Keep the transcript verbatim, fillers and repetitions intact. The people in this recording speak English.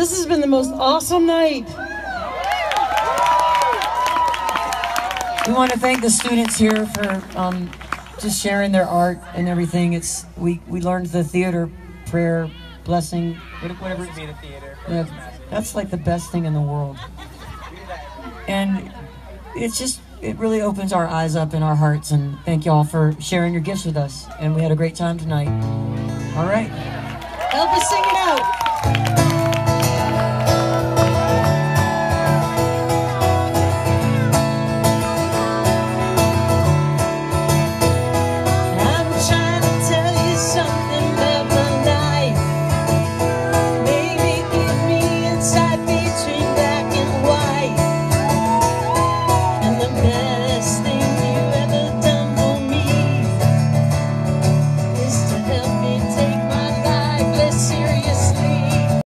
This has been the most awesome night. We want to thank the students here for um, just sharing their art and everything. It's we we learned the theater, prayer, blessing, whatever. To be in a theater. Yeah, that's like the best thing in the world. And it's just, it really opens our eyes up in our hearts, and thank y'all for sharing your gifts with us. And we had a great time tonight. All right. Help us sing it out.